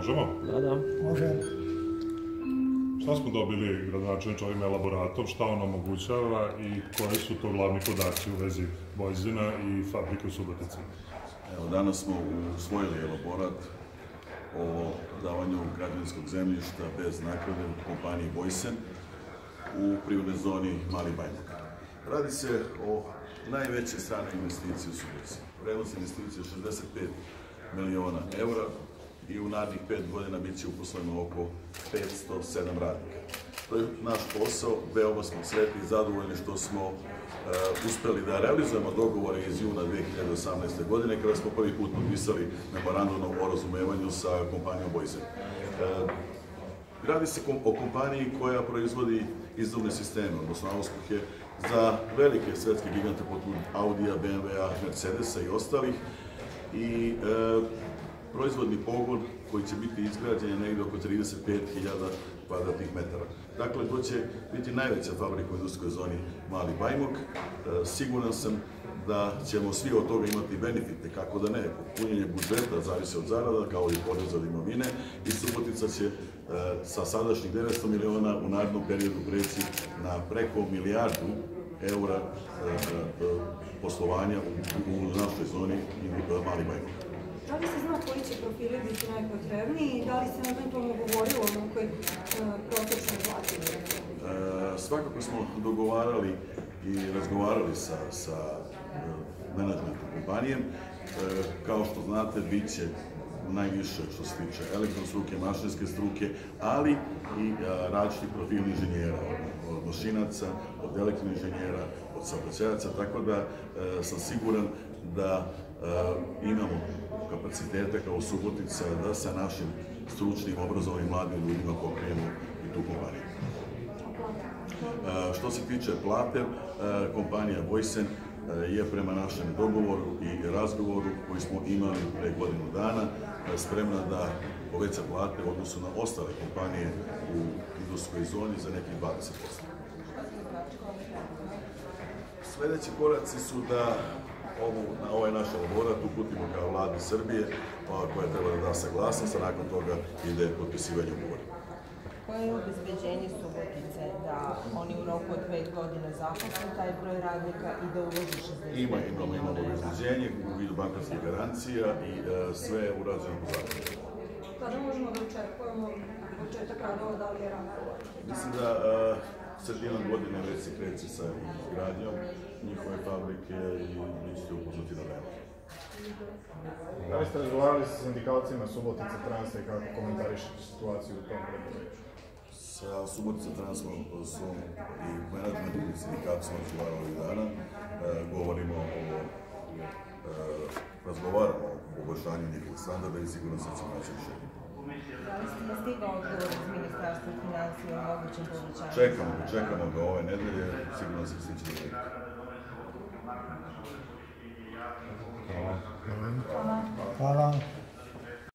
Možemo? Da. Može. Šta smo dobili, gradonačelniče, ovim elaboratom, šta on omogućava i koji su to glavni podaci u vezi Bojzina i fabrike u Subotici? Evo, danas smo usvojili elaborat o davanju građevinskog zemljišta bez naknade u kompaniji Bojsen u privrednoj zoni Mali Bajmok. Radi se o najvećoj stranoj investiciji u Subotici. Vrednost investicije je 65 miliona eura i u narednih 5 godina bit će uposleno oko 507 radnika. To je naš posao, veoma smo sretni i zadovoljni što smo uspeli da realizujemo dogovore iz juna 2018. godine kada smo prvi put potpisali memorandum o razumevanju sa kompanijom Bojsen. Radi se o kompaniji koja proizvodi izduvne sisteme, odnosno auspuhe za velike svetske gigante poput Audija, BMW-a, Mercedesa i ostalih i proizvodni pogon koji će biti izgrađen je negdje oko 35.000 kvadratnih metara. Dakle, to će biti najveća fabrika u industrijskoj zoni Mali Bajmok. Siguran sam da ćemo svi od toga imati benefite, kako da ne, punjenje budžeta zavisi od zarada, kao i poreza od imovine, i Subotica će sa sadašnjih 900 miliona u narednom periodu preći na preko milijardu eura poslovanja u našoj zoni Mali Bajmok. Da li se zna koji će profili biti najpotrebniji i da li se eventualno govorilo o nekoj prosečnoj plati? Svakako smo dogovarali i razgovarali sa menadžmentom kompanije. Kao što znate, bit će najviše što se tiče elektronske struke, mašinske struke, ali i različitih profila inženjera, od mašinaca, od elektroinženjera, od saobraćajaca, tako da sam siguran da imamo kapacitete kao Subotica da sa našim stručnim, obrazovanim, mladim ljudima pokrijemo i tu kompaniju. Što se tiče plate, kompanija Bojsen je prema našem dogovoru i razgovoru koji smo imali pre godinu dana spremna da poveća plate u odnosu na ostale kompanije u industrijskoj zoni za nekih 20%. Sljedeći koraci su da na ovaj naš elaborat uputimo kao Vladi Srbije, koja treba da da saglasnost, a nakon toga ide potpisivanje ugovora. Koje je obezbeđenje Subotice da oni u roku od 5 godina zaposle taj broj radnika i da uloži 60 miliona? Imamo obezbeđenje u vidu bankarskih garancija i sve je urađeno po zakonu. Kada možemo da očekujemo početak radova, da li je rano? Mislim da sredinom godine već se kreće sa izgradnjom njihove fabrike i mi ćete upoznati na vreme. Da li ste razgovarali sa sindikalcima Subotica Transa i kako komentarišete situaciju u tom preduzeću? Sa Subotica Transom i menadžmentom i sindikatima razgovarali ovih dana. Razgovaramo o poboljšanju njihovih standarda i sigurno se ćemo naći rješenje. Da li ste stigao odgovor iz Ministarstva finansija o mogućem povećanju? Čekamo ga ove nedelje, sigurno